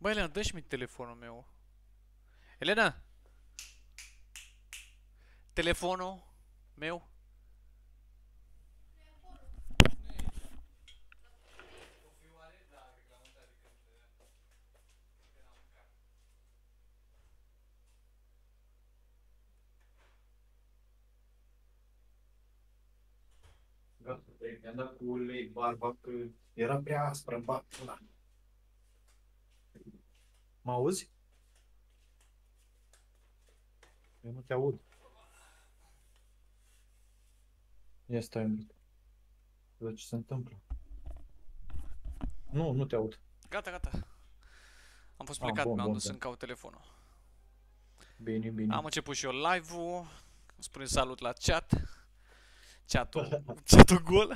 Băi, Elena, dă-și mi telefonul meu. Elena! Telefonul meu. Mi-am dat cu ulei barba că era prea aspră în pula. Mă auzi? Eu nu te aud. Ia stai un pic. Văd ce se întâmplă. Nu te aud. Gata, gata. Am fost plecat, mi-am dus să-mi caut telefonul. Bine, bine. Am început și eu live-ul. Spune salut la chat. Chatul gol.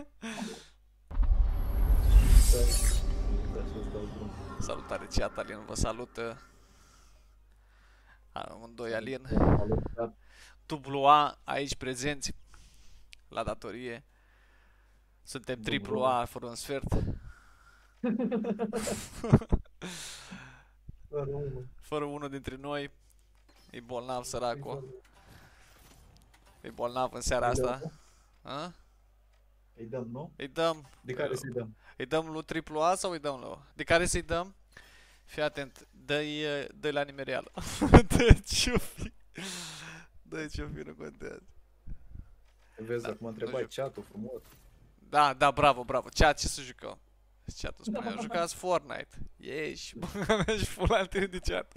Salutare chat, Alin vă salută. Amândoi Alin. Dublu A aici prezenți la datorie. Suntem triplu A fără un sfert. Fără unul dintre noi. E bolnav săracul. E bolnav în seara asta. A? Îi dăm, nu? Îi dăm. De care să-i dăm? Îi dăm lui triplu A sau îi dăm lui? De care să-i dăm? Fii atent, dă-i la nimereală. Dă-i ce-o fi. Dă-i ce-o fi, nu contează. Vezi, acum întrebai chat-ul frumos. Da, bravo. Chat, ce să jucăm? Chat-ul spune, jucați Fortnite. Ieși, bă, mea și full alteri de chat.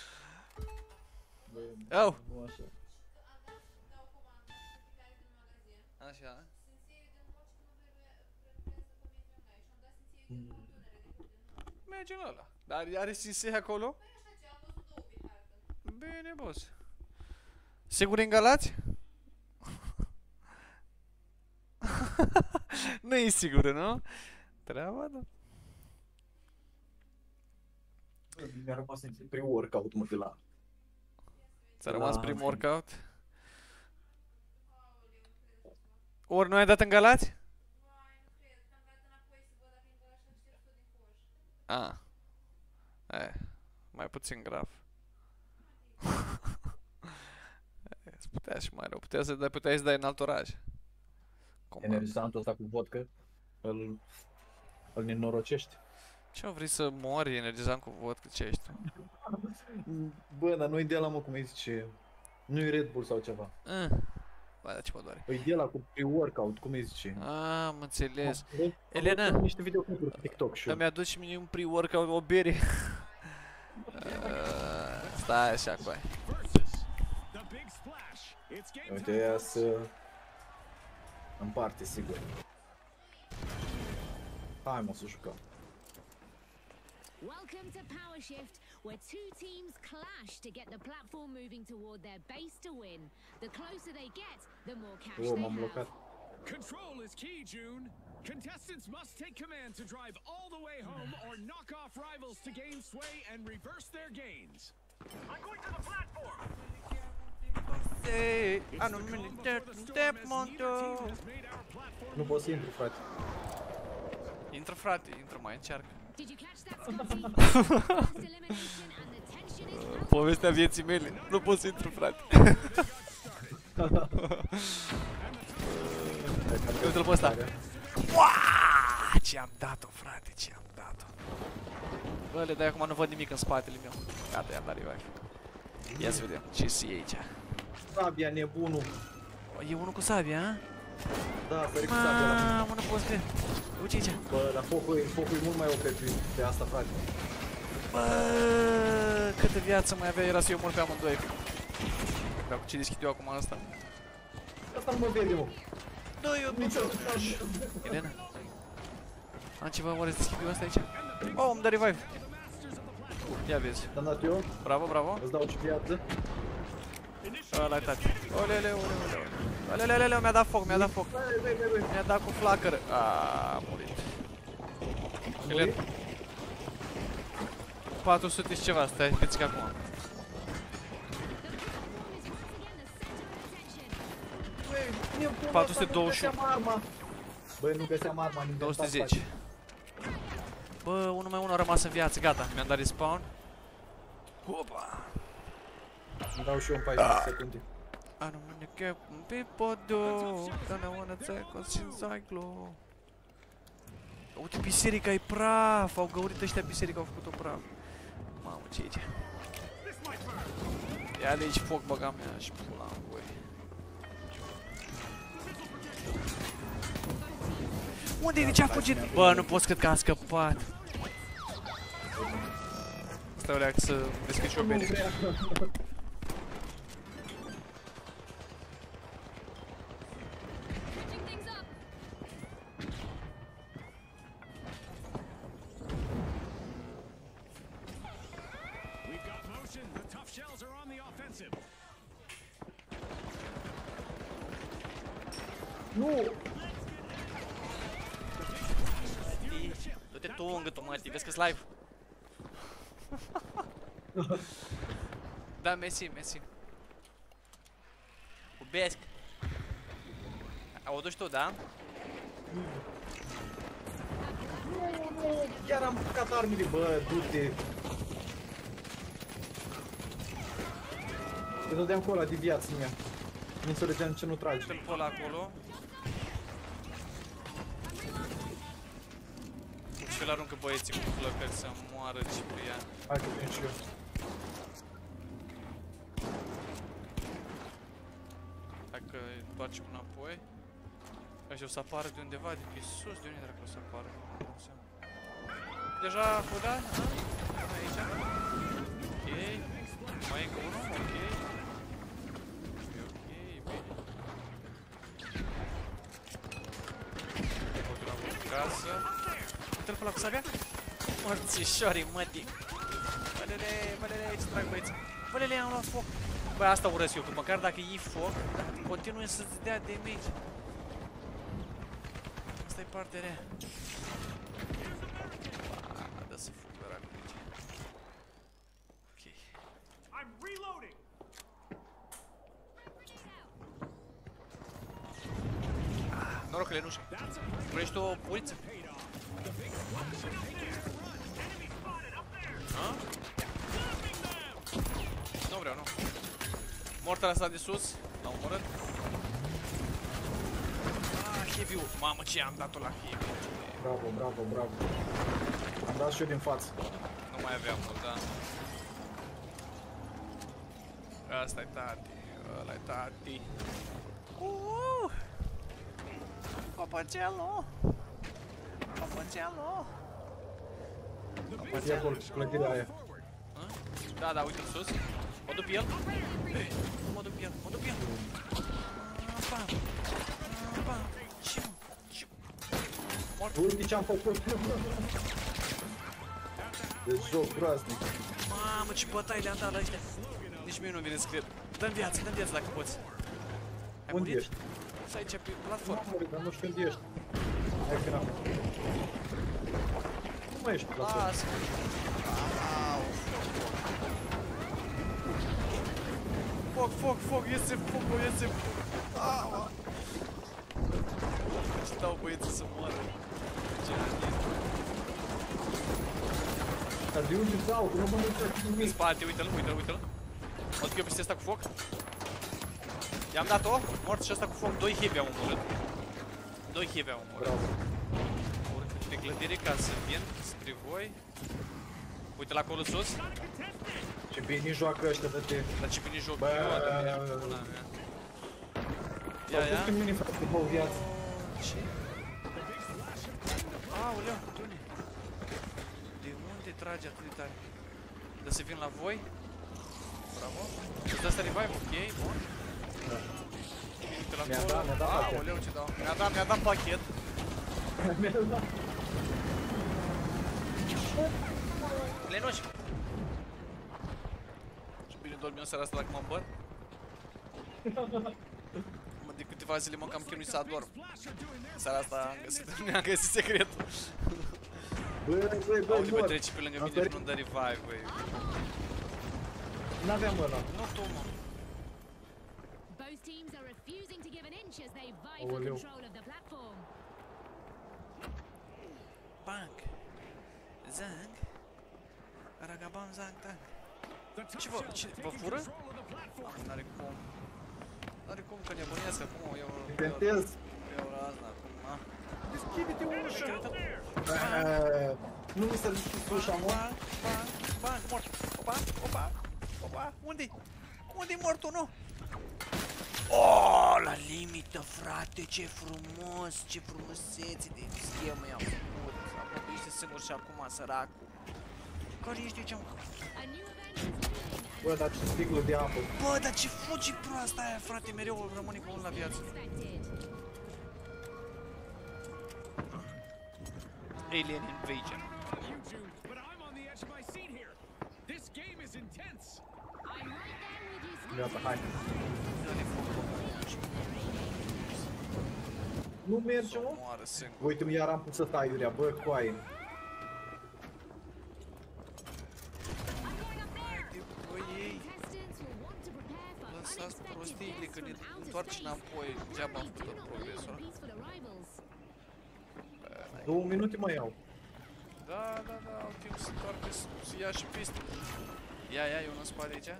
Oh! Așa. Merge la ăla. Dar are sinsei acolo? Bine, boss. Sigur în Galați? Nu e sigură, nu? Treaba, da. Mi-a rămas în pre-workout, mă, de la... Ți-a rămas prim workout? Ori nu ai dat în Galați? A. Mai puțin grav. Îți putea și mai rău. Puteai să dai în alt oraș. Energizantul ăsta cu vodka, îl nenorocești. Ce-o vrei să mori energizant cu vodka? Ce ești tu? Bă, dar nu-i de la, mă, cum îi zice... Nu-i Red Bull sau ceva. Bă, dar ce mă doare? E de la cu pre-workout, cum îi zice. Am înțeles. Elena, niște videoclipuri pe TikTok și eu. mi-a dus și mie un pre-workout, o bere. Stai așa cu aia. Uite, ea să... împarte, sigur. Hai, mă, să jucăm. Welcome to Power Shift, where two teams clash to get the platform moving toward their base to win. The closer they get, the more cash they have. Control is key, June. Contestants must take command to drive all the way home or knock off rivals to gain sway and reverse their gains. I'm going to the platform. Nu pot să intru, frate. Intră, frate, intră, mai încearcă. Povestea vieții mele. Nu pot să intru, frate. Uite-l pe ăsta. Ce-am dat-o, frate, ce-am dat-o. Bă, le dai acum, nu văd nimic în spatele meu. Gata, i-am dat revive. Ia să vedem ce e aici. Sabia, nebunul. E unul cu sabia, a? Da, sări cu sabia ăla. Mamă, nu poți cred. Uite aici. Bă, dar focul e mult mai OP pe asta, frate. Bă, câtă viață mai avea, era să eu mor pe amândoi. Dar cu ce deschid eu acum asta? Asta nu mă vede, mă. Da, eu nu știu. Elena? Am ceva oare să deschid eu asta aici? Oh, îmi dă revive. Ia vezi. Te-am dat eu. Bravo, bravo. Îți dau și viață. Ăla-i tati. Olele. Olele, mi-a dat foc, Mi-a dat cu flacără. A murit. Elena. 400 și ceva, stai, fiți acum. 421. Băi, nu găseam arma. 210. Bă, 1-1 a rămas în viață, gata, mi-am dat respawn. Opa! Îmi dau și eu în 14 secunde. I don't wanna get people do, don't wanna take us in cyclo. Uite, biserica e praf, au găurit ăștia biserica, au făcut-o praf. Mamă, ce aici? Ia de aici foc, băga mea și pula în voi. Unde e? De ce a fugit? Bă, nu pot să cred că a scăpat. Stai o leac să deschid și o bere. Switching things up. We've got motion. The tough shells are on the offensive. Nu! Du-te tu în gâtul mătii, vezi că-s live. Da, Messi, Messi. Ubesc. O duci tu, da? Chiar am bucat armele, bă, du-te! Te dădeam cu ăla de viață mea. Nu înțelegeam ce nu tragi. Uite-l pe ăla acolo. Și îl aruncă băieții cu flăcări să moară Ciprian. Hai că vin și eu. Dacă îi întoarcem înapoi. Așa o să apară de undeva, de pe sus, de unde dracu o să apară? Nu dau seama. Deja a fudat? Aici? Ok. Mai e încă unul? Ok. Ok, bine. Pot la o casă. Uite-l pe ăla cu sabia? Mărțișorii, mătii. Bălele, bălele, ce trag băieți? Bălele, am luat foc. Băi, asta urăsc eu, că măcar dacă iei foc, continui să-ți dea damage. Asta e partea rea. Da să fug, dracu, aici. Ok. I'm reloading. Noroc, Lenușa. Vrești o puliță? A? Nu vreau, nu. Mortara asta de sus, l-am omorât. Ah, heavy-ul. Mamă, ce am dat-o la heavy. Bravo, bravo, bravo. Am dat și eu din față. Nu mai aveam mult, da. Asta-i tati, ăla-i tati. Papacello! Papacello! Mai e acolo, clădirea aia. Da, da, uite-l sus. Mă duc pe el. Mă duc pe el, mă duc pe el. Bam! Bam! Ce mă? Ce? Mort. Uite ce-am făcut. Deci joc groaznic. Mamă, ce bătaie le-am dat la ăștia. Nici mie nu vine să cred. Dă-mi viață dacă poți. Ai Unde murit? ești? Stai aici pe Nu platformă. am murit, dar nu știu unde ești. Hai că n-am. Nu mai ești la fel. Lasă. Au. Foc, foc, foc, iese focul, iese foc. Au. Ce dau băieții să moară. Ce Dar de unde dau? Că nu mă înțeleg în nimic. spate, uite-l, uite-l, uite-l. Mă duc eu peste asta cu foc. I-am dat-o, mort și asta cu foc, 2 heavy am omorât. 2 heavy am omorât. Bravo. Urcă pe clădire ca să vin spre voi. Uite la acolo sus. Ce bine joacă ăștia de te. La ce bine joc Bă, eu, de pula mea. Ia, Au pus ia. când mine frate cu o viață. Ce? Aoleu, de unde? De unde trage atât de tare? Dă să vin la voi? Bravo. Îți dă asta revive? Ok, bun. Uite la Mi-a acolo. dat pachet. Aoleu, ce dau. Mi-a dat pachet. Lenuș! Și bine dormi în seara asta dacă mă îmbăt? Mă, de câteva zile mă cam chinui să adorm. Seara asta mi-am găsit secretul. Băi, Aude, bă, mor. trece pe lângă mine și nu-mi dă revive, băi. N-aveam ăla. Nu tu, mă. Both teams are refusing to give an inch as they vie for Aoleu. control of the platform. Bang. Zang. Ragabam zang tang. The top Ce shells vă taking fură? control of the platform. N-are cum. N-are cum că nebunesc acum, eu Inventez. razna acum, a? Deschide-te ușa. Uite-te. Nu mi s-a deschis ușa, mă. Bang, mort. Opa, unde-i? Unde-i mortul, nu? Oh, la limită, frate, ce frumos, ce frumusețe de schemă i-am făcut. Acum ești singur și acum, săracul. Care ești aici? A new event is looming Bă, dar ce sticlă de apă. Bă, dar ce fugi proasta aia, frate, mereu rămâne cu unul la viață. unexpected. Alien Invasion. You two, but I'm on the edge of my seat here. This game is intense. I'm right there with you, Scott. Gata, hai. Dă-ne foc, bă, mâniaci. Nu merge, Să mă. moară singur. Uite-mi, iar am pus ăsta aiurea, bă, coaie. Haide, bă, ei. Contestants will want to prepare for Lăsați unexpected prostiile guests că ne from outer întoarce space. înapoi. Degeaba am We făcut do tot not believe progresul in ăla. peaceful arrivals. 2 minute mai iau. Da, au timp să întoarcă, să ia și piste. Ia, e unul în spate aici.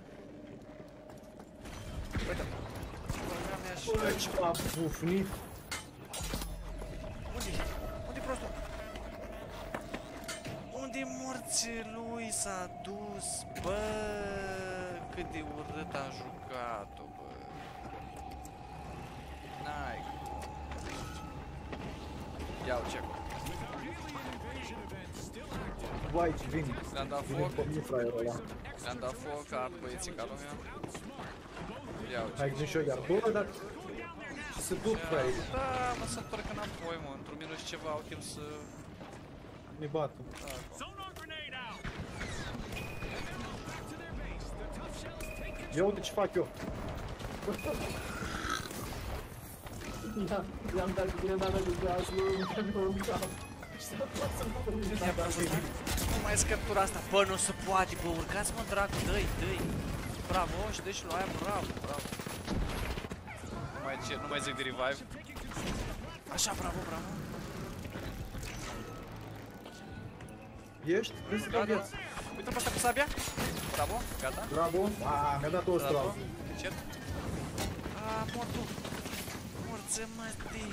Uite, băga mea și... Bă, ce m-a bufnit. Unde-i? Unde-i prostul? Unde-i morții lui s-a dus? Bă, cât de urât am jucat-o, bă. N-ai cum. Ia-o ce acolo. Vai, ce vine. Le-am dat Vine foc, pe mine fraierul ăla. le-am dat foc, ard băieții ca lumea. Ia-o ce. Hai, gândi și eu iar. Bă, dar... Ce se duc, fraier? Da, mă să întorc înapoi, mă, într-un minut și ceva au timp să... Ne bată. Da, acolo. Sonar grenade out. Back to their base. The tough shells take control. Ia uite ce fac eu. I-am dat grenada de gaz, nu mi-am cap. Nu mai scăptura asta, bă, nu se poate, bă, urcați-mă, dracu, dă-i. Bravo, și dă și lui aia, bravo. Nu mai zic de revive. Așa, bravo. Ești? Vrei să dau Gata. viață? Uite-l pe asta cu sabia. Bravo, gata. Bravo. Mi-a dat o Bravo. stravă. Încet. Mortul. Morță, mătii.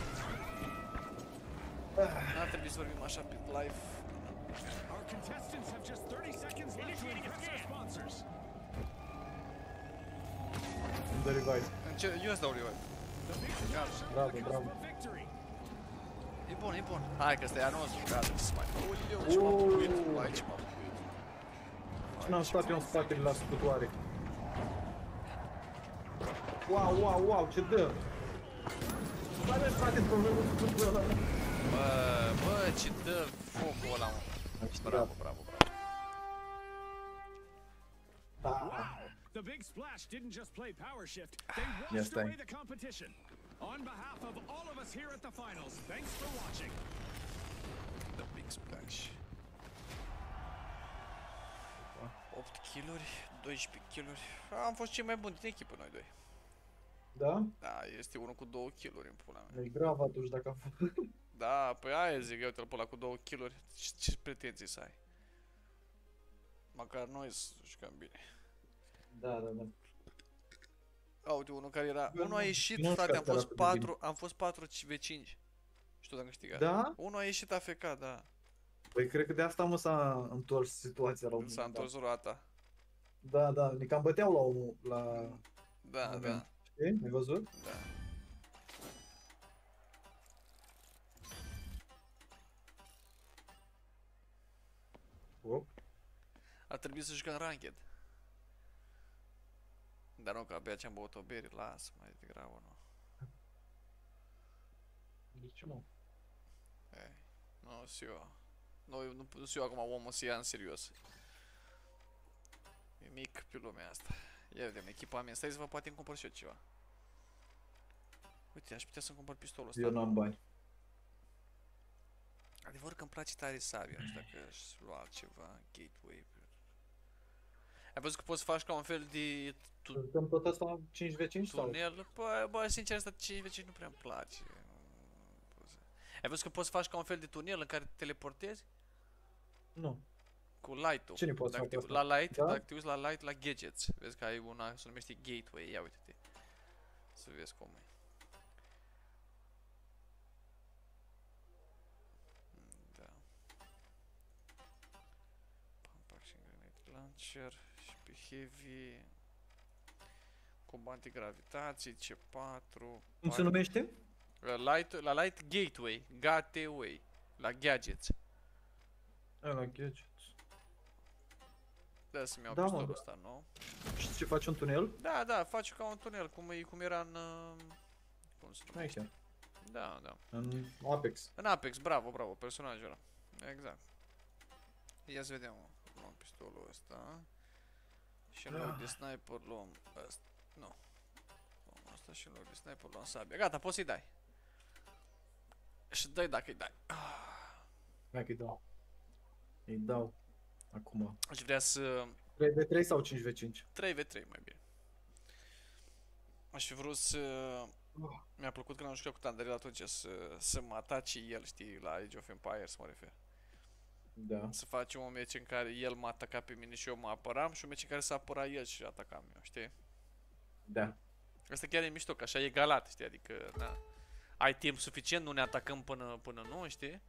N-ar trebui să vorbim așa pe live. Our contestants have just 30 seconds left to impress our sponsors. Îmi dă revive. Eu îți dau revive. Bravo. Victory. E bun. Hai că ăsta e a nostru, gata, ce să mai... Uliu, ce m-a bucuit. Hai, ce m-a bucuit. Și n-am stat eu în spatele la scutoare. Wow, ce dă! Mai mergi, frate, problemul cu scutul ăla. Bă, ce dă focul ăla, mă. Bravo. The big splash didn't just play power shift. They Yes, washed away thank- the competition. On behalf of all of us here at the finals, thanks for watching. The Big Splash. 8 kill-uri, 12 kill-uri. Am fost cei mai buni din echipă, noi doi. Da? Da, este unul cu 2 kill-uri în pula mea. E grav atunci dacă am făcut. Da, păi aia zic, uite-l pe ăla cu 2 kill-uri. Ce pretenții să ai? Măcar noi să jucăm bine. Da. Uite, unul care era... Eu Unul a nu- ieșit, nu frate, am știu fost atât de bine. 4, am fost 4 V5. Știu dacă câștigat. Da? Unul a ieșit AFK, da. Păi cred că de asta mă s-a întors situația la un S-a moment dat. întors roata. Da, ne cam băteau la omul, la... Da. Știi? Ai văzut? Da. Op. Ar trebui să jucăm ranked. Dar nu, că abia ce-am băut o bere, lasă mai degrabă, nu. De ce mă? Ei, nu sunt eu. Nu sunt eu acum omul să ia în serios. E mic pe lumea asta. Ia vedem, echipament. Stai să vă poate îmi cumpăr și eu ceva. Uite, aș putea să-mi cumpăr pistolul ăsta. Eu n-am bani. Adevăr că îmi place tare sabia, nu știu dacă aș lua altceva, gateway. Ai văzut că poți să faci ca un fel de Jucăm tot asta 5v5 sau? tunel? Bă, sincer, asta 5v5 nu prea îmi place. Ai văzut că poți să faci ca un fel de tunel în care te teleportezi? Nu. Cu light-ul. Cine poate să Dacă facă te, asta? la light, Da? dacă te uiți la light, la gadgets, vezi că ai una, se numește gateway, ia uite-te. Să vezi cum e. Da. Pump action grenade launcher și pe heavy. Combo antigravitație, C4. Cum se numește? La light gateway, gateway, la gadgets. La gadgets. Da, să-mi iau Da, mă, pistolul da. ăsta nou. Și ce faci un tunel? Da, da, faci ca un tunel, cum era în... cum se Hai numește? chiar. Da, da. În Apex. În Apex, bravo, bravo, personajul ăla. Exact. Ia să vedem, luăm pistolul ăsta. Și în loc de sniper luăm ăsta. Nu. Luăm ăsta și în loc de sniper luăm sabia. Gata, poți să-i dai. Și dai dacă îi dai. Hai că-i dau. Îi dau. Acum. Aș vrea să... 3v3 sau 5v5? 3v3 mai bine. Aș fi vrut să... Mi-a plăcut când am jucat cu Tandarel atunci să mă atace el, știi, la Age of Empires mă refer. Da. Să facem un meci în care el m-a atacat pe mine și eu mă apăram și un meci în care s-a apărat el și atacam eu, știi? Da. Asta chiar e mișto, că așa e egalat, știi, adică, da. Ai timp suficient, nu ne atacăm până nu, știi?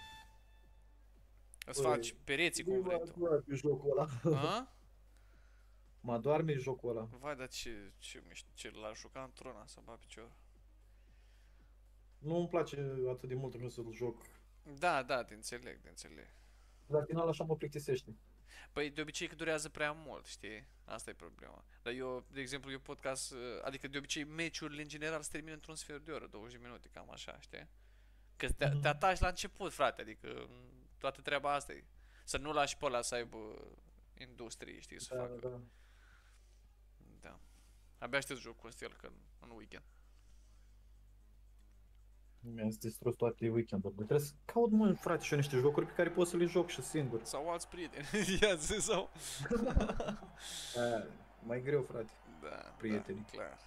Îți faci pereții cum vrei tu. Mă adorme jocul ăla. A? Mă adorme jocul ăla. Vai, dar ce l-aș juca într-una să bat picior. Nu îmi place atât de mult când să-l joc. Da, da, te înțeleg, te înțeleg. La final așa mă plictisește. Păi de obicei că durează prea mult, știi? Asta e problema. Dar eu, de exemplu, eu podcast, adică de obicei meciurile în general se termină într-un sfert de oră, 20 de minute, cam așa, știi? Că te ataci la început, frate, adică toată treaba asta e. Să nu lași pe ăla să aibă industrie, știi, să facă. Da. Da. Abia aștept jocul ăsta el că în weekend. Mi-ați distrus toate weekendurile. Trebuie să caut, mă, frate, și eu niște jocuri pe care pot să le joc și singur. Sau alți prieteni, ia zi, sau... Mai greu, frate. Da, Prietenii. da, clar.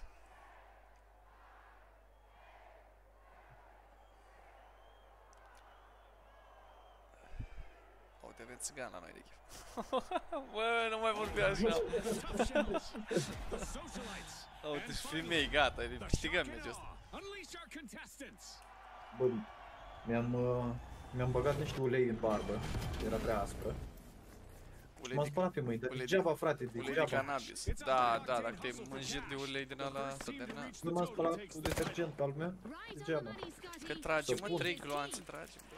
O, te vezi țigan la noi de chef. Bă, nu mai vorbi așa. The socialites. Uite, și femei, gata, câștigăm meciul ăsta. Unleash our contestants. Bă, mi-am băgat niște ulei în barbă. Era prea aspră. Ulei M-am de, spălat pe mâini, dar ulei degeaba, frate, ulei de degeaba. cannabis. Da, da, dacă te mânjit de ulei din ăla, să termina. Nu m-am spălat cu detergent al meu. Right on Degeaba. the money, Scotty. Că tragi, mă, Să 3 gloanțe, tragi, bă.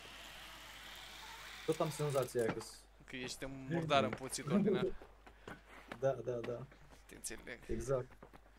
Tot am senzația aia Că ești murdar împuțit ordinar. Da, da, da. Te înțeleg. Exact.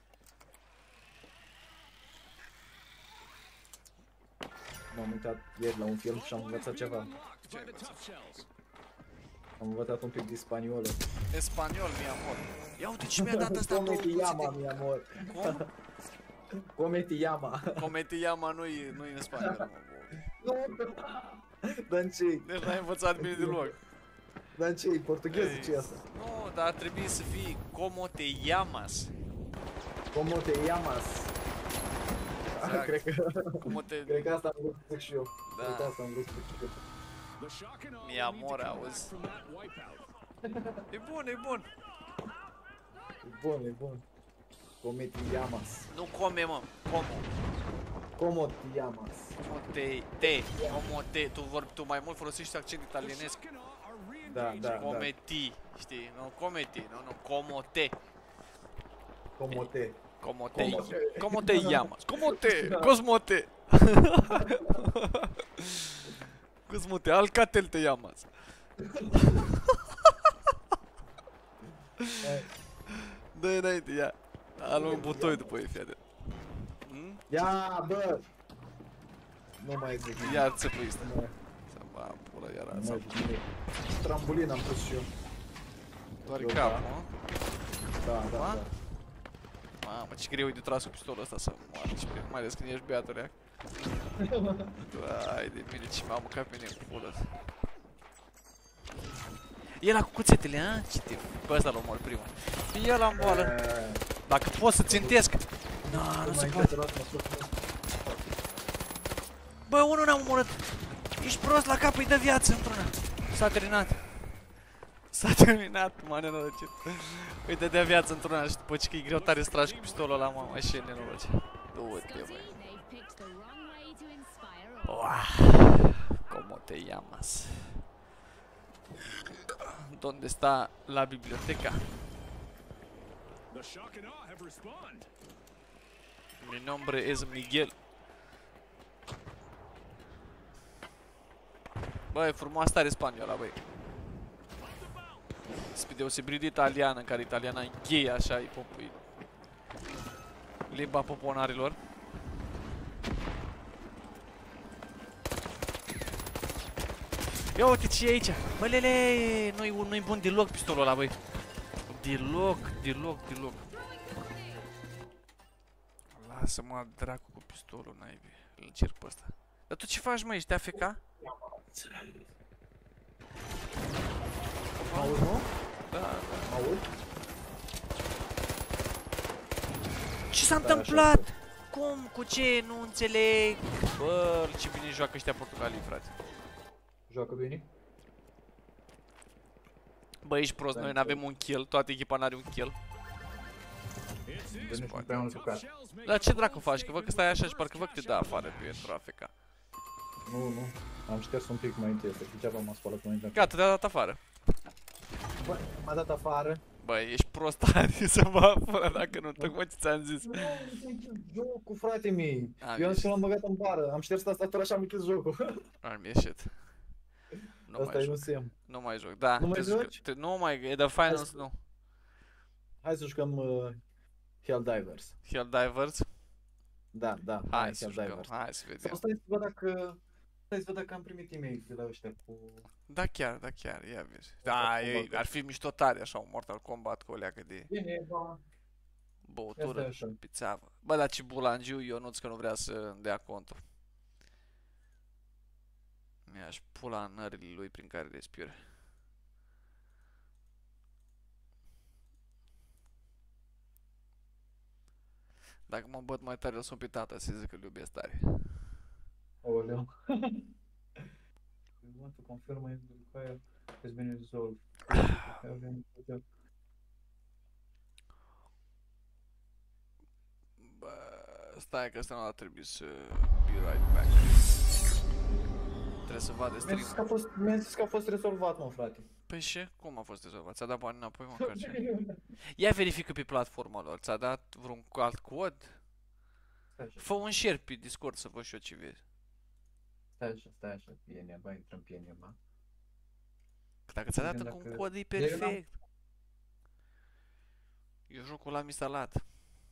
M-am uitat ieri la un film și am învățat ceva. Unlocked by the tough shells. Am învățat un pic de spaniolă. Espaniol, mi amor. Ia uite ce mi-a dat asta Come două te llama, cuțite. mi amor. Cum? Come te llama. Come te llama nu-i în spaniolă, mă, bă. Dar în ce? Deci n-ai învățat bine deloc. Dar în ce? E portugheză ce e asta? Nu, dar ar trebui să fie como te llamas. Como te llamas. Exact. Cred că asta am vrut să zic și eu. Da. Cred că asta am vrut să zic și eu. The shock and awe Mi will need to amor, come back auzi. from that wipeout. E bun, e bun. E bun, e bun. Come te llamas. Nu come, mă. Como. Como te llamas. Como te. Tu mai mult folosești accent The italienesc. shock and awe are Da, re-engaging. da, da. Come ti, știi? Nu come ti, nu, como te. Como te. Como te. Como te. Como te llamas? Como te. Cosmote. Cosmote, Alcatel te llamas. Dă-i înainte, ia. Am un butoi după ei, fii atent. Ia, bă! Nu mai zic nimic. Iar țăpul ăsta. Nu Să mă pula, iar mai asta. zic nimic. Trambolin am pus și eu. Doar Eu, capul, da. mă? Da, da, Ma? da. Mamă, ce greu e de tras cu pistolul ăsta să moară, ce greu, mai ales când ești beatul, ea. Vai de mine, ce m-a mâncat pe mine cu pulă. E ăla cu cuțetele, a? Ce te... Bă, ăsta l-omor primul. E ăla în boală. Dacă pot să țintesc. Na, nu se poate. Bă, unul n-am omorât. Ești prost la cap, îi dă viață într-una. s-a terminat. S-a terminat, m-a nenorocit. Uite de viață într-una și după ce că e greu tare să tragi cu pistolul ăla, mă, așa e nenorocit. Du-te, băi. They've picked the wrong way to inspire us. Uah, como te llamas? ¿Dónde está la biblioteca? The shock and awe have respawned. Mi nombre es Miguel. Băi, frumoasă tare spaniola, băi. Spre deosebire de italiană, în care italiana e gay, așa, e limba poponarilor. Ia uite ce e aici! Bă, lele, nu-i bun deloc pistolul ăla, băi. Deloc. Lasă-mă dracu cu pistolul, naibii. Îl încerc pe ăsta. Dar tu ce faci, mă? Ești AFK? Auzi, mă? Da. Auzi? Ce s-a întâmplat? Cum? Cu ce? Nu înțeleg. Bă, ce bine joacă ăștia portugalii, frate. Joacă bine? Bă, ești prost, noi n-avem un kill, toată echipa n-are un kill. Bine, prea mult jucat. Dar ce dracu faci? Că văd că stai așa și parcă văd că te dă afară pentru AFK. Nu. Am șters un pic mai întâi, să degeaba m-a spălat mai întâi. Gata, te-a dat afară. Bă, m-a dat afară. Bă, ești prost tare să mă afară dacă nu, tocmai ce ți-am zis. Nu, jocul, frate mi. Am Eu am ieșit. și l-am băgat în bară. Am șters tastatura și am închis jocul. Am ieșit. Nu Asta mai e un joc. semn. Nu mai joc, da. Nu mai trebuie să joci? juc- Nu mai, e de finals, nu. Hai să jucăm Helldivers. Helldivers? Da. Hai să Helldivers. jucăm, hai să vedem. Sau stai să văd dacă... Stai să văd dacă am primit e-mail de la ăștia cu... Da chiar, ia vezi. Da, ar fi mișto tare așa un Mortal Kombat cu o leacă de Bine, ba... băutură, Asta e așa. pițeavă. Bă, dar ce bulangiu Ionuț că nu vrea să dea contul. Mi-aș pula în nările lui prin care respiră. Dacă mă băt mai tare, o să-mi pe tata să zic că îl iubesc tare. Aoleu. We want to confirm if the file has been resolved. Bă, stai că ăsta nu ar trebui să be right back. Trebuie să vadă stream. Mi-a zis că a fost rezolvat, mă, frate. Păi și? Cum a fost rezolvat? Ți-a dat bani înapoi, măcar ce? Ia verifică pe platforma lor. Ți-a dat vreun alt cod? Fă un share pe Discord să văd și eu ce vezi. Stai așa, pienia, ba, intrăm pienia, ba. Că dacă ți-a dat Dacă- încă un cod, e Eu perfect. Eu jocul l-am instalat.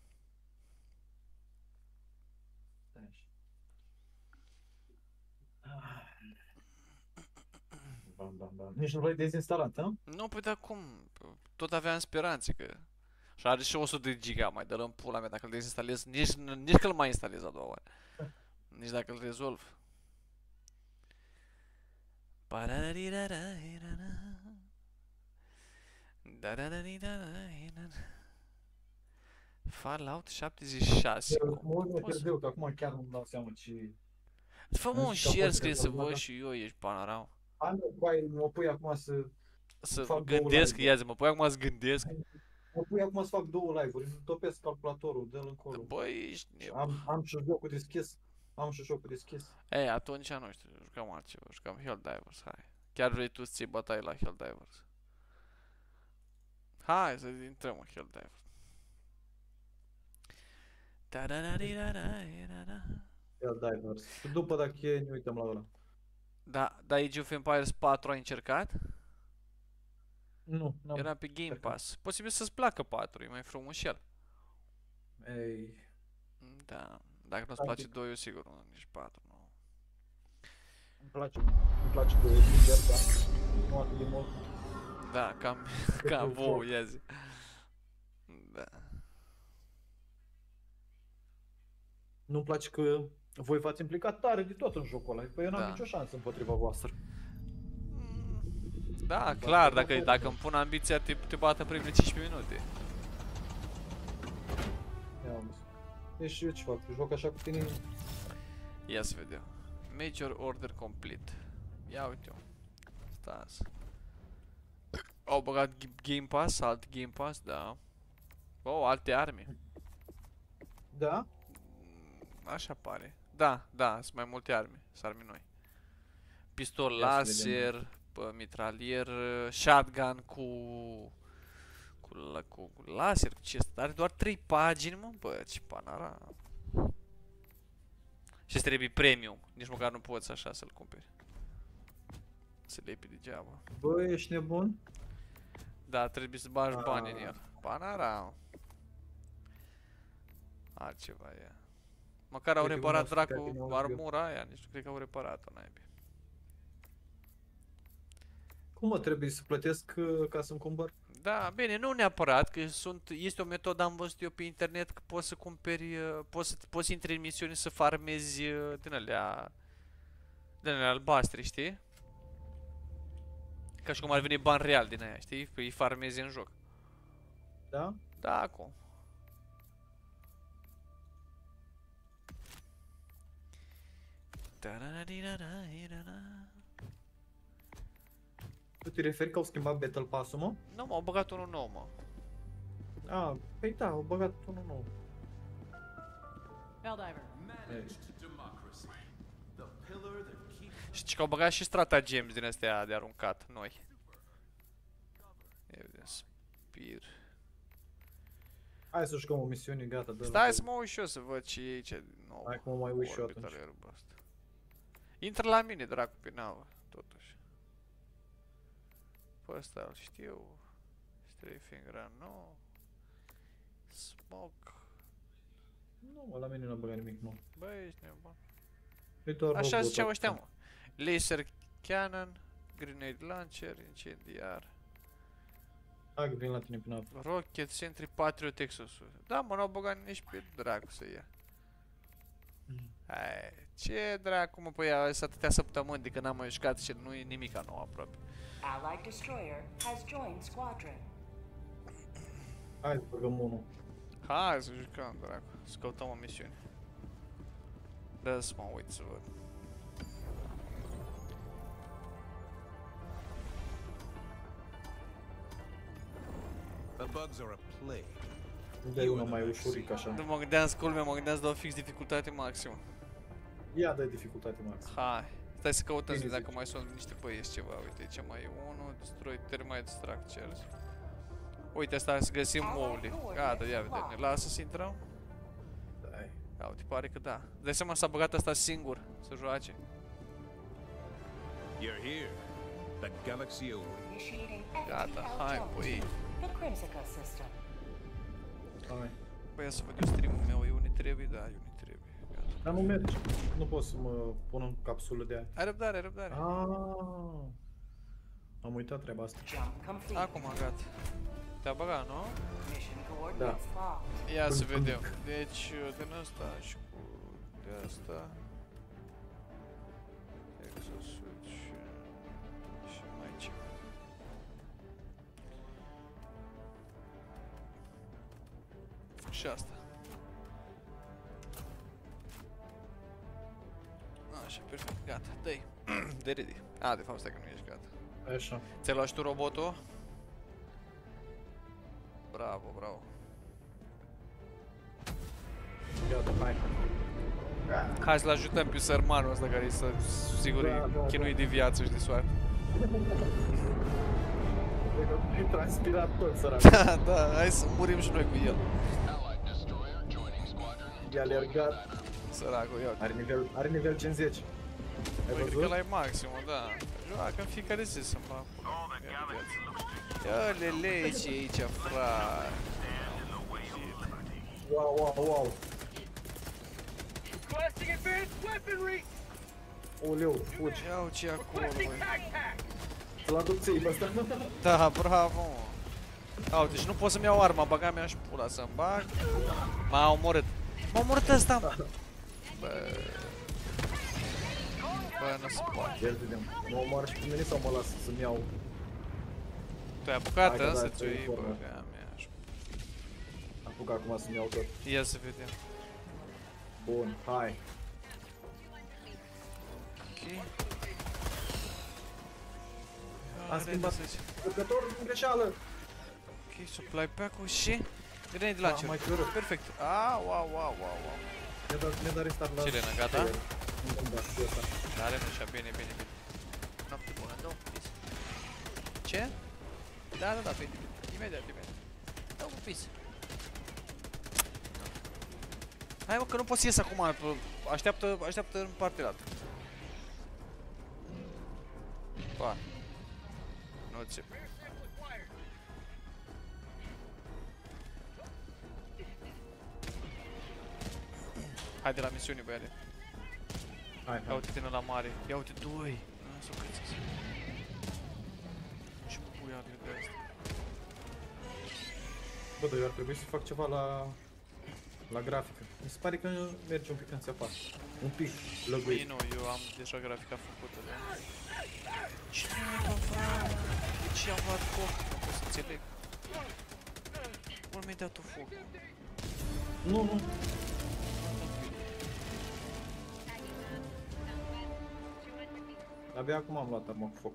Stai așa. Bam. Nici nu l-ai dezinstalat, hă? Nu, păi dar cum? Tot aveam speranțe că... Și are și 100 de giga, mai dă-l în pula mea dacă îl dezinstalez. Nici că îl mai instalez a doua oară. Nici dacă îl rezolv. Fallout 76. Mă uit mai târziu, că acum chiar nu-mi dau seama ce... Fă-mă un share scrie să văd și eu, ești panorau. Hai mă pui acum să... Să fac gândesc, două ia zi, mă pui acum să gândesc. Mă pui acum să fac 2 live-uri, îmi topesc calculatorul, dă-l încolo. Băi, ești nebun. Am și jocul deschis. Am și jocul deschis. Ei, atunci nu știu, jucăm altceva, jucăm Helldivers, hai. Chiar vrei tu să ții bătaie la Helldivers? Hai să intrăm în Helldivers. Helldivers. Și după dacă e, ne uităm la ăla. Da, Age of Empires 4 ai încercat? Nu, n-am. Era pe Game încercat. Pass. Posibil să-ți placă 4, e mai frumușel. Ei, Da, dacă nu-ți place 2, eu sigur nu, nici 4, nu. îmi place de sincer, dar nu atât de mult. Da, cam vouă, ia zi. Da. Nu-mi place că voi v-ați implicat tare de tot în jocul ăla. Păi eu n-am Da. nicio șansă împotriva voastră. Da, clar, dacă îmi pun ambiția, te bat în primele 15 minute. Ia am zis. Deci eu ce fac? Joc așa cu tine? Ia să vedem. Major order complete. Ia uite-o. Stas. Au băgat Game Pass, alt Game Pass, da. Oh, alte arme. Da? Așa pare. Da, da, sunt mai multe arme, sunt arme noi. Pistol Ia să vedem. laser, mitralier, shotgun cu laser, cu ce are doar 3 pagini, mă, bă, ce panara. Și îți trebuie premium, nici măcar nu poți așa să-l cumperi. Se lepi degeaba. Bă, ești nebun? Da, trebuie să bagi bani în el. Panara. Altceva e. Măcar au Cred că reparat nu au scăpat din dracu audio. armura aia, nici nu cred că au reparat-o, naibii. Cum mă, trebuie să plătesc ca să-mi cumpăr? Da, bine, nu neapărat, că este o metodă, am văzut eu pe internet, că poți să cumperi, poți intri în misiuni să farmezi din alea albastre, știi? Ca și cum ar veni bani real din aia, știi? Că îi farmezi în joc. Da? Da, acum. Tu te referi că au schimbat Battle Pass-ul, mă? Nu, m-au băgat unul nou, mă. Ah, păi da, au băgat unul nou. Helldiver. Și că au băgat și stratagems din astea de aruncat, noi. Evident, Spear. Hai să jucăm o misiune, gata, dă-l. Stai să mă uit și eu să văd ce e aici nou. Hai că mă mai uit și eu Orbital atunci. Airburst. Intră la mine, dracu, pe navă, totuși. Pe ăsta îl știu. Strafing Run, nu. Smoke. Nu, mă, la mine nu a băgat nimic, mă. Bă, ești nebun. E doar Așa robot ziceau acesta. ăștia, mă. Laser Cannon, Grenade Launcher, Incendiar, Hai că vin la tine pe navă. Rocket Sentry, Patriot Exosus. Da, mă, n-au băgat nici pe dracu să ia. Hai, ce dracu, mă, păi aia sunt atâtea săptămâni de când n-am mai jucat și nu e nimica nou aproape. Allied destroyer has joined squadron. Hai să băgăm unul. Hai să jucăm, dracu, să căutăm o misiune. Da, să mă uit să văd. The bugs are a plague. Dai una mai ușurică așa. Nu mă gândeam, culme, mă gândeam să dau fix dificultate maximă. Ia dă dificultate max. Hai, stai să căutăm să Bine vedem dacă zici. mai sunt niște băieți ceva. Uite, aici mai e unul, Destroy Termite Structures. Uite, asta să găsim Mowgli. Gata, ia vedem, ne lasă să intrăm? Dai. Da, uite, pare că da. Dai seama, s-a băgat asta singur să joace. You're here. The galaxy awaits. Initiating Gata, FTL hai, jump băi. to the Crimsica system. Hai. Băi, ia să văd eu stream-ul meu, e unii trebuie, da, e unii trebuie. Gata. Dar nu merge. Nu pot să mă pun în capsulă de aia. Ai răbdare, ai răbdare. Ah. Am uitat treaba asta. Jump complete. Acum, gata. Te-a băgat, nu? Mission coordinates locked. Ia să vedem. Deci, din ăsta și cu de asta. Exoswitch și mai ce. Și asta. Așa, perfect, gata, dă-i. De ready. A, de fapt, stai că nu ești gata. Așa. Ți-ai luat și tu robotul? Bravo, bravo. Gata, hai. Hai să-l ajutăm pe sărmanul ăsta care să sigur Da, e da, chinuit de viață și de soartă. E transpirat tot, sărac. Da, da, hai să murim și noi cu el. E alergat. Săracul, ia uite. Are nivel 50. Ai Băi, cred că văzut? ăla e maximul, da. Joacă în fiecare zi să-mi fac pula. Ia lele, ce e aici, frate. Wow, wow, wow. Requesting advanced weaponry! Oleu, fugi. Ia ce acolo, băi. Să-l aduc ție pe ăsta. Da, bravo, mă. Au, deci nu pot să-mi iau arma, baga mea și pula să-mi bag. M-a omorât. M-a omorât ăsta, mă. Bă, nu se poate. Ia vedem. Mă omoară și pe mine sau mă lasă să-mi iau? Tu ai apucat Hai că însă, da, ți-o iei, uniformă. băga mea și... Apuc acum să-mi iau tot. Ia să vedem. Bun, hai. Ok. Am schimbat Haideți să-ți- jucătorul din greșeală. Ok, supply pack-ul și... Grenade launcher. mai curios. Perfect. Wow. Mi-a dat restart la... Selena, gata? Da, știu asta. Are așa, bine. Noapte bună, dă un pis. Ce? Da, bine. Imediat. Dă un pis. Hai mă, că nu poți să ies acum. Așteaptă în partea altă. Pa. Nu ți. Hai de la misiune, băiale. Hai. Ia uite-te la mare. Ia uite, doi. Să o crețesc. Ce buială de asta. Bă, dar eu ar trebui să fac ceva la grafică. Mi se pare că merge un pic când se apasă. Un pic lăguit. Nu, eu am deja grafica făcută, da. Cine mă, frate? De ce am luat foc? Nu pot să înțeleg. Ori mi-ai dat-o foc. Nu. Abia acum am luat armă cu foc.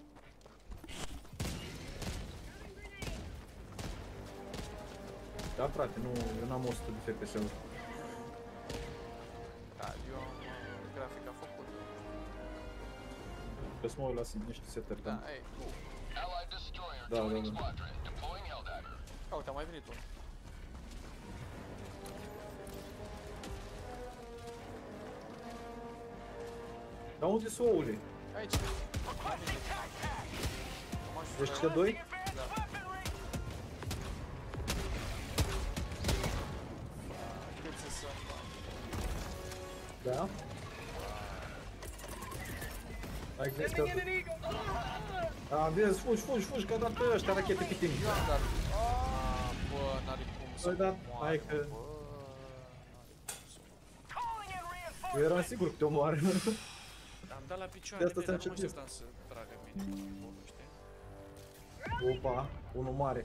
Da, frate, eu n-am 100 de FPS-uri. Da, eu am grafica făcută. Că să mă uit la niște setări. Da, ei, tu. Da. Uite, a mai venit unul. Dar unde sunt ouăle? Aici. Ăștia doi? Da. Da. Ai crezi că... A, vezi, fugi, că a dat ăștia rachete pe tine. Eu am dat. Bă, n-are cum să Păi da, moară, hai că... bă. Eu eram sigur că te omoară. Am dat la picioare, De asta dar nu mă ți-am așteptam să tragă mine. Știi? Opa, unul mare.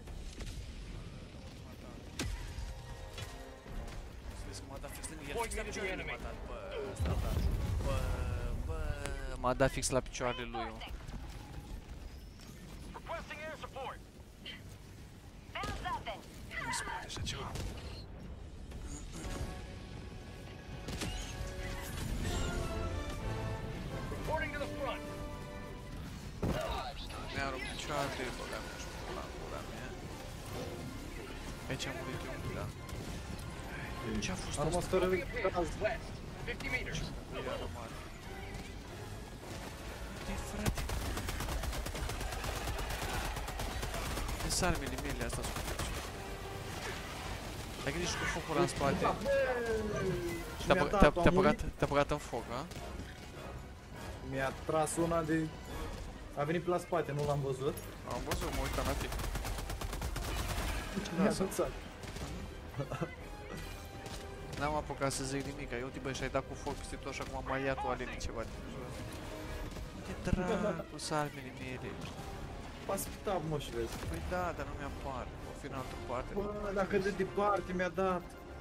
Vezi că m-a dat fix lângă el, fix la picioarele m-a dat, bă, ăsta a dat. Bă, m-a dat fix la picioarele lui. Nu se poate așa ceva. Mi-a rupt picioarele, băga mea și pula mea. Aici am murit eu, da. Ce-a fost Arma asta? fără caz. Iară mare. Ei, frate. Sunt armele mele, asta sunt. Ai gândit și cu focul în spate. Te-a băgat în foc, a? Mi-a tras una de... A venit pe la spate, nu l-am văzut. Am văzut, mă uitam la tine. Mi-a ajutat. N-am apucat să zic nimic, eu uite bă, și-ai dat cu foc peste tot și acum mai ia tu alene ceva de jos. De dracu, s armele mele. Pa spital, mă, și vezi. Păi da, dar nu mi-apar. O fi în altă parte. Bă, dacă de departe mi-a dat.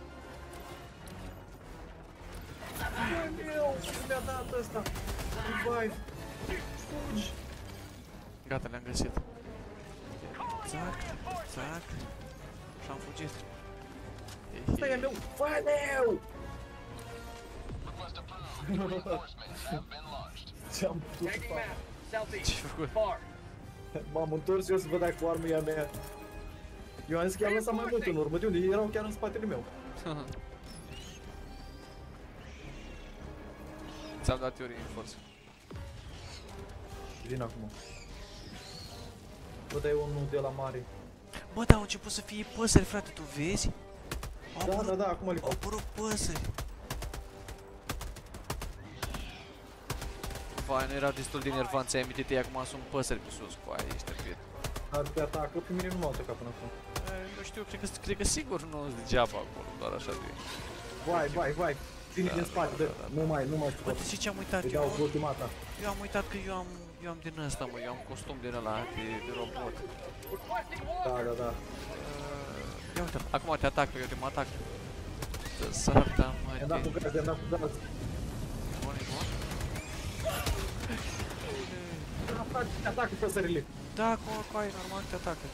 Băi meu, ce mi-a dat ăsta? Revive. Fugi. Gata, le-am găsit. Zac. Și am fugit. Ăsta e meu. Vai meu! Ce-am pus? Ce-ai făcut? M-am întors eu să văd dacă cu armă e a mea. Eu am zis că i-am lăsat mai mult în urmă, de unde? Erau chiar în spatele meu. Ți-am dat eu reinforce. Vin acum. Bă, dar e unul de la mare. Bă, dar au început să fie păsări, frate, tu vezi? Da, acum le Au apărut păsări. Vai, nu era destul de enervant, ți-ai amintit, ei acum sunt păsări pe sus, cu aia ești tăpit. Dar te atacă, pe mine nu m-au atacat până acum. Nu știu, cred că sigur nu sunt degeaba acolo, doar așa de... Vai, ține din spate, dă, nu mai știu. Bă, de ce am uitat? Îi dau ultimata. Eu am uitat că eu am din ăsta, mă, eu am costum din ăla de robot. Da. Ia uite, acum te atacă, eu te mă atac. Sărta, mă, I-am dat cu gaz. Bun, e bun? Da, frate, te atacă păsările. Da, cu aia, normal te atacă.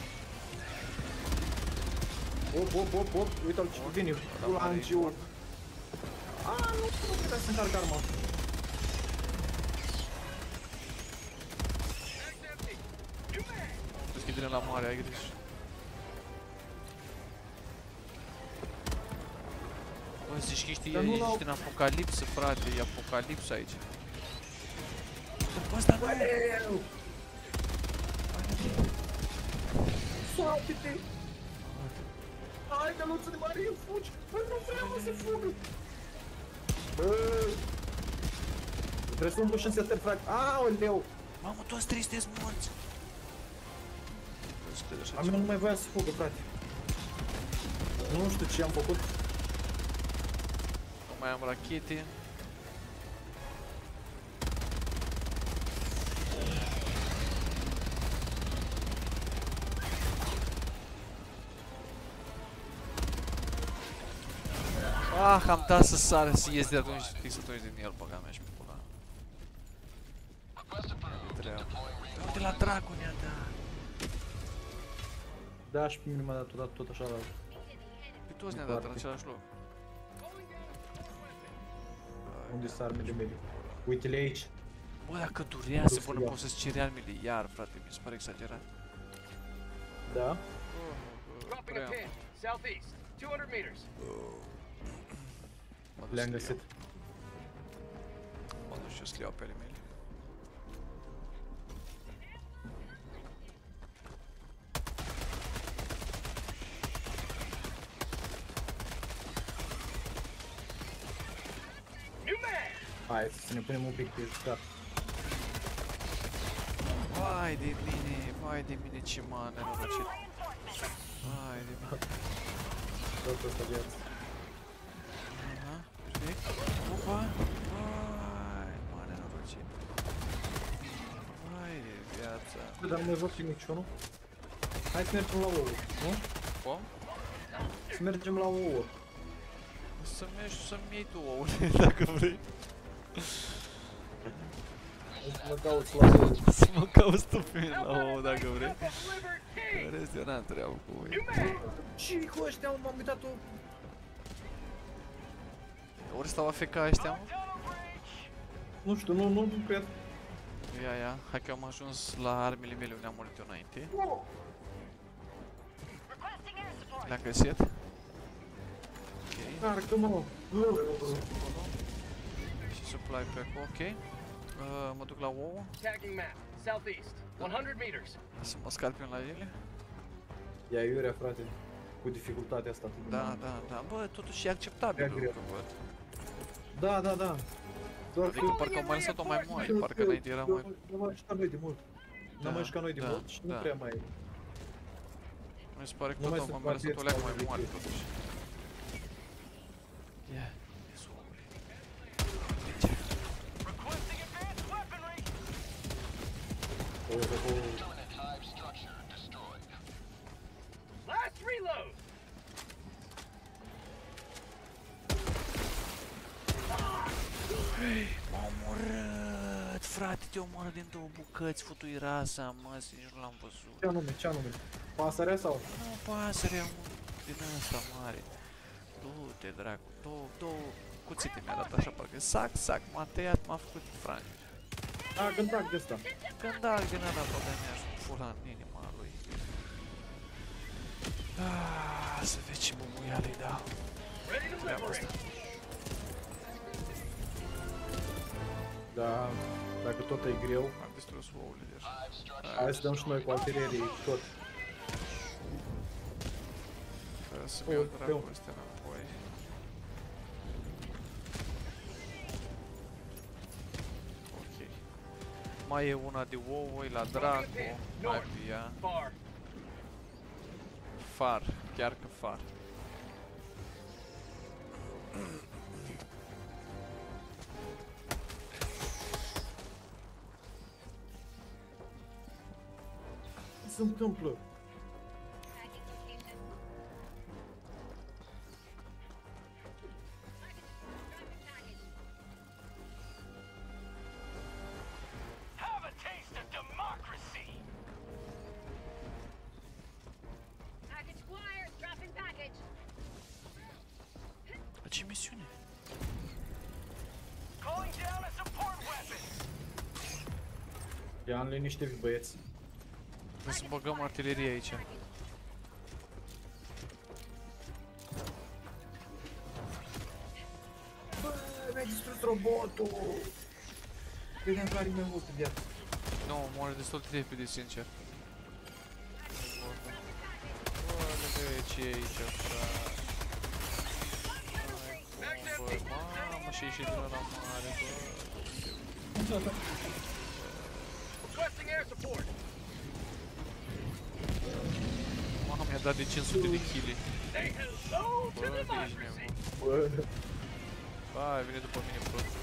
Op, uite-l ce vine, langiul. Nu putea să încarc arma. Deschide-ne la mare, ai grijă. Bă, zici că ești în apocalipsă, frate, e apocalipsă aici. Bă, ăsta nu e! Soate-te! Hai, căluță de Marie, fugi! Bă, nu vreau să fugă! Bă! Trebuie să umblu și în setări, frate. Aoleu! Mamă, toți trei sunteți morți! A mine nu mai voia să fugă, frate. Nu știu ce am făcut. Nu mai am rachete. Am dat să sare, să ies de atunci, fix atunci din el, băga mea și pe pula. Uite la dracu ne-a dat. Da, și pe mine m-a dat tot așa la... Pe toți ne-a dat în același loc. Unde sunt armele mele? Uite-le aici. Bă, dacă durează până poți să-ți ceri armele iar, frate, mi se pare exagerat. Da? Dropping a pin, southeast, 200 meters. Le-am găsit. Mă duc și eu să le iau pe ale mele. Hai să ne punem un pic pe jucat. Vai de mine ce m-a nenorocit. Vai de mine. Tot ăsta viață. Aha, perfect. Opa! Vai, m-a nenorocit. Vai de viața. Bă, dar nu mai văd pe niciunul. Hai să mergem la ouă, nu? Cum? Să mergem la ouă. Să mergi să-mi iei tu ouăle, dacă vrei. Să mă cauți la ouă. Să mă cauți tu pe mine la ouă, dacă vrei. În rest, eu n-am treabă cu voi. Ce-i cu ăștia, mă? M-am uitat-o. Ori stau AFK ăștia, mă? Nu știu, nu cred. Ia, hai că am ajuns la armele mele unde am murit eu înainte. Le-am găsit. Ok. Carcă-mă! Și supply pe acolo, ok. Mă duc la ouă. Tagging map, southeast, 100 meters. Să mă scarpion la ele. Ia iurea, frate. Cu dificultatea asta atât de mare. Da. Bă, totuși e acceptabil, greu. că văd. Da. Doar Adică parcă am mai lăsat-o mai moale, parcă înainte era mai... Nu mai jucat noi de mult. N-am mai jucat noi de mult și nu prea mai... Mi se pare că Nu mai tot sunt am mai lăsat o leacă mai partide moale sau totuși. Ia, ies ouăle. Last reload. M-a omorât, frate, te omoară din două bucăți, futui rasa, mă, nici nu l-am văzut. Ce anume? Pasărea sau? Nu, pasărea din ăsta mare. Du-te, dracu, două cuțite mi-a dat așa, parcă sac, m-a tăiat, m-a făcut frangi. Gândac de ăsta. Gândac din ăla, băga mea, și fura în inima lui. Să vezi ce bumuială-i dau. Treaba asta. Da, dacă tot e greu, Am distrus ouăle deja. hai să dăm și noi cu artilerie tot. Fără să-mi iau dracu ăstea înapoi. Ok. Mai e una de ouă, e la dracu. Mai pe ea. Far. Far, chiar că far. Ce se întâmplă? ce misiune? Calling down a support weapon. Ia în liniște, băieți. Trebuie să băgăm artilerie aici. Bă, mi-a distrus robotul! Credeam că are mai mult în viață. Nu, moare destul de repede, sincer. Bă, ce e aici așa? Bă, mamă, și ieși din ăla mare, bă. Requesting air support. Mamă, mi-a dat de 500 de kg. Bă, de ești nebun. Bă, Hai, vine după mine, prost.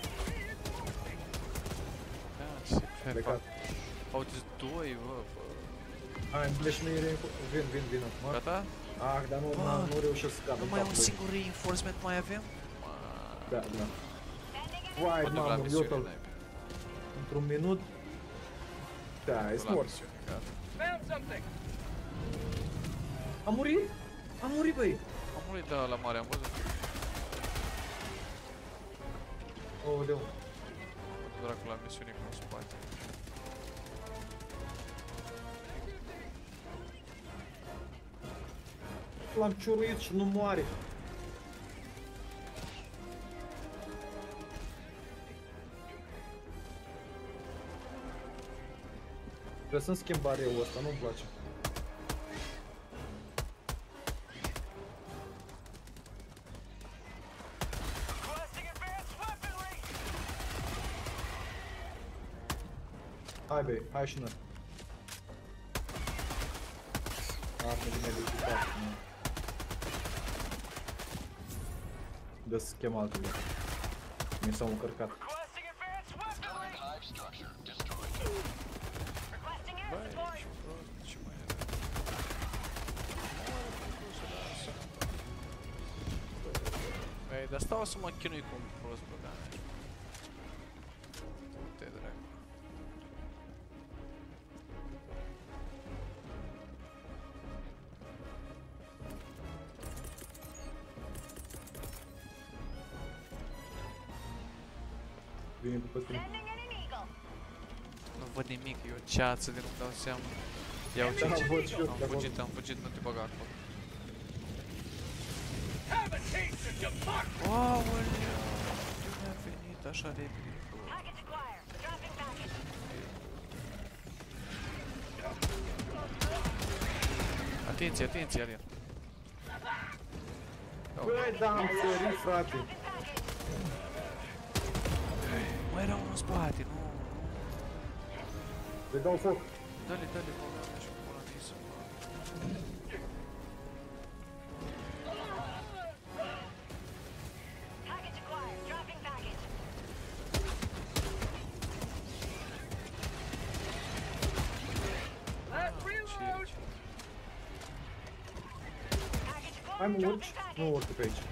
Da, super, fac. Auzi, doi, bă. hai, îmi pleci mie vin acum. Gata? Ah, dar nu reușesc să scap. Numai un singur reinforcement mai avem? Da. Vai, Mă duc la mamă, misiune, iotăl. naibii. Într-un minut. Da, ești La mort. misiune, gata. Found something. A murit? A murit, băi. Am murit de la mare, am văzut. Aoleu. Mă duc dracu la misiune cu în spate. L-am ciuruit și nu moare. Trebuie să-mi schimb bareul ăsta, nu-mi place. Requesting advanced weaponry. Hai, băi, hai și noi. Armele mele echipat. Dă să chem altele. Mi s-au încărcat. Requesting advanced weaponry. Requesting air Băi, support. ești prost, ce mai e? Băi, dar stau să mă chinui cu un prost, bă, da. Te dracu. Vine după tine. Nu văd nimic, e o ceață de nu-mi dau seama. Ia uite, Da, văd și eu, am de acolo. fugit, nu te băga acolo. Have a taste of democracy. Aoleu, de a venit așa repede. Package acquired. Dropping package. Atenție, atenție, Alin. Băi, da, am sărit, frate. Mai era unul în spate, nu. Le dau foc. Dă-le, bă, mea, și pula mea să mă... Package acquired. Dropping package. Last reload. Package Hai, acquired. mă urci? Dropping package. Nu urc pe aici.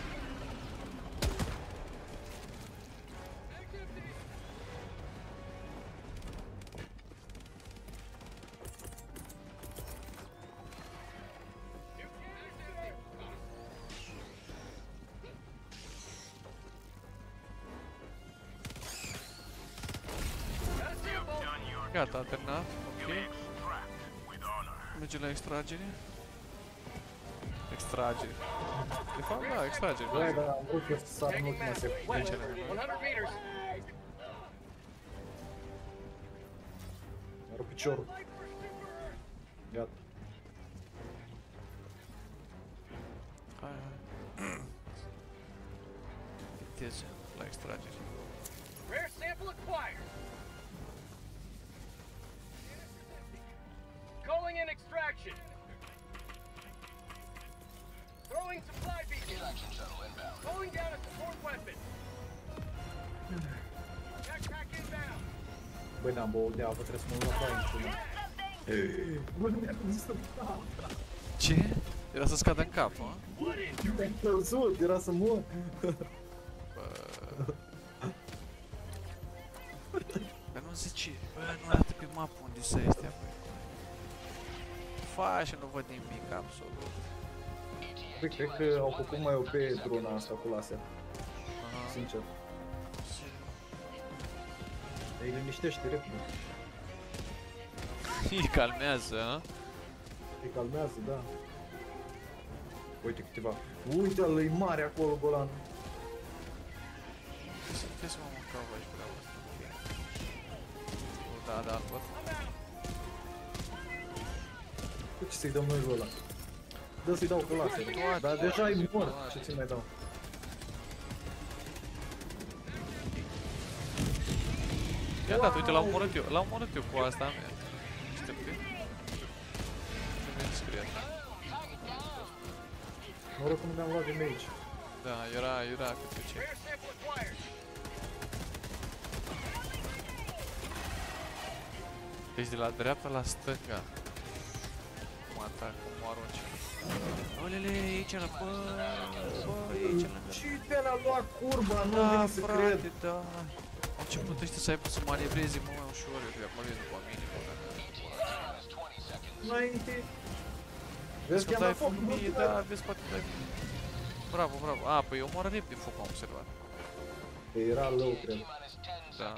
Gata, a terminat, ok. Merge la extragere. Extragere. De fapt, da, extragere. Băi, dar am vrut să sar în Taking ultima massive. secundă. West. 100 meters. Mi-a rupt piciorul. Gata. Hai, hai. Viteză la extragere. Rare sample acquired. Calling in extraction. Throwing supply beacon. Calling down a support weapon. Backpack inbound. Băi, n-am băut de apă, trebuie să mă luăm la baie. Bă, nu mi-a zis să Ce? Era să scadă în cap, mă? mi-a căzut, era să mor. Dar nu zice, bă, nu arată pe mapă unde să este, băi. Faci și nu văd nimic, absolut. Băi, cred că au făcut mai OP drona asta cu laser, Aha. sincer. Îi liniștește repede. Îi calmează, a? Îi calmează, da. Uite câteva. Uite-l, e mare acolo, Golan. Trebuie să mă mâncau aici pe la asta. Da, pot. Ce să-i dăm noi lui ăla? Dă să-i dau cu laser. Dar deja e mort. Ce ți mai dau? Ia dat, uite, l-am omorât eu cu asta mea. Aștepte. Ce mi-a scrie asta? Noroc că nu mi-am luat de mage. Da, era câte ce. Rare sample acquired. Deci de la dreapta la stânga. Cum atac, cum arunci. Olele, e aici la bă, e aici lângă. Și te-a luat curba, nu Da, vine să cred. frate, da. Au început ăștia să aibă să manevreze mult mai ușor. Eu cred că mă vezi după mine, bă, dacă... Înainte. Vezi Vezi că că am dai dat foc, foc mie, da, vezi, poate dai... Bravo. A, păi eu mor repede foc, am observat. Că era low, cred. Da.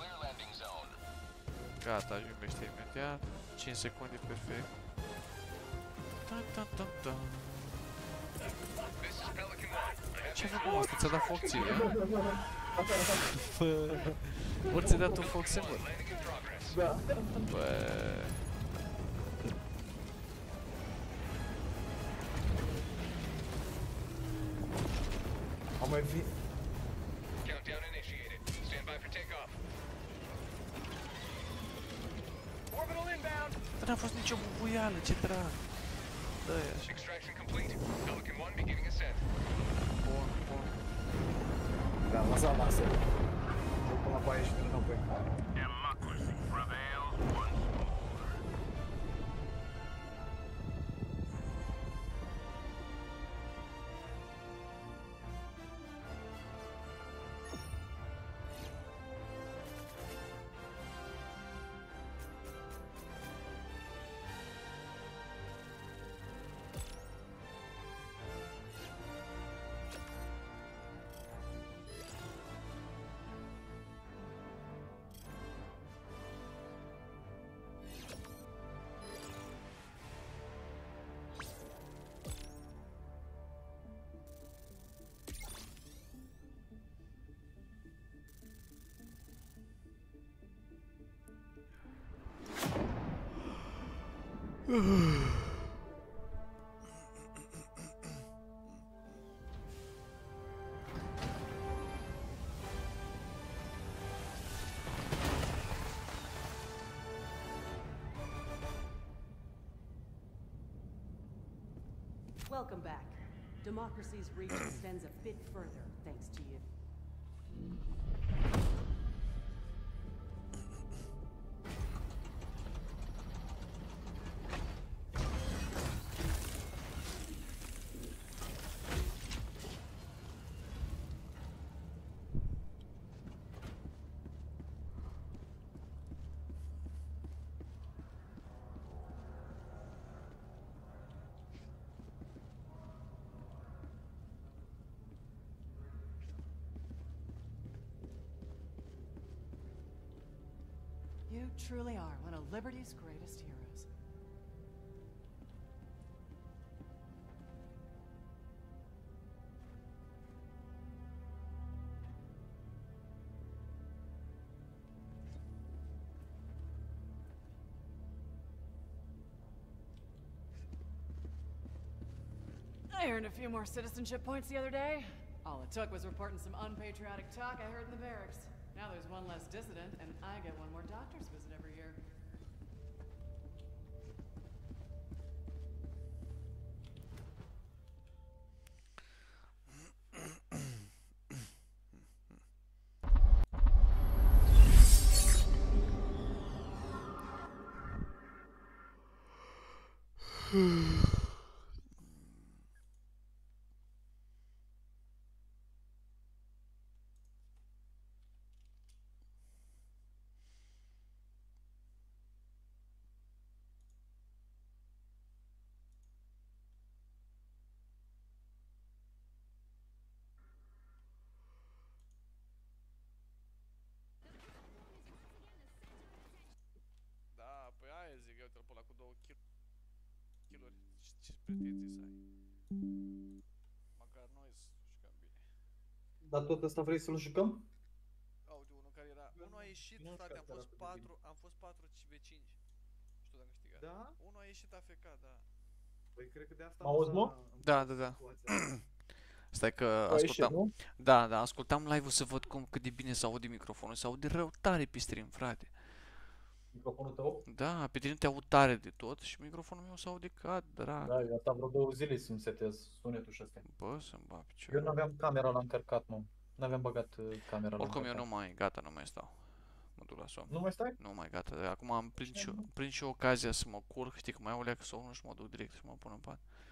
Gata, ajungește imediat. 5 secunde, perfect. Da. Ce făcut asta? Ți-a dat foc ție? Ori ți-a dat un foc singur? Da. Bă... Am mai fi... Countdown initiated. Stand by for takeoff. Orbital inbound. Dar n-a fost nicio bubuială, ce drag. Dă-i așa. Extraction complete. Pelican 1 beginning ascent. Bun. Da, am lăsat laser. Eu până la baie și vin înapoi. Democracy prevails once more. Welcome back. Democracy's reach extends a bit further, thanks to you. You truly are one of Liberty's greatest heroes. I earned a few more citizenship points the other day. All it took was reporting some unpatriotic talk I heard in the barracks. Now there's one less dissident, and I get one more doctor's visit every year. pretenții să ai. Măcar noi să jucăm bine. Dar tot ăsta vrei să-l jucăm? Aude, unul care era... Unul a ieșit, Nu frate, știu dacă arată bine. am fost 4 V5. Știu dacă câștigat. Da? Unul a ieșit AFK, da. Păi cred că de asta... Mă auzi, mă? Da. Stai că Tu ai ieșit, ascultam. nu? Da, ascultam live-ul să văd cât de bine se aude microfonul. Se aude rău tare pe stream, frate. Microfonul tău? Da, pe tine te aud tare de tot și microfonul meu se aude ca drag. Da, eu asta vreo 2 zile să-mi setez sunetul și astea. Bă, să-mi bag Eu piciorul. nu aveam camera la încărcat, nu. Nu aveam băgat camera la Oricum eu încărcat. nu mai, gata, nu mai stau. Mă duc la somn. Nu mai stai? Nu mai gata, acum am prind și eu ocazia să mă curc, știi că mai au o leacă sau unul și mă duc direct și mă pun în pat.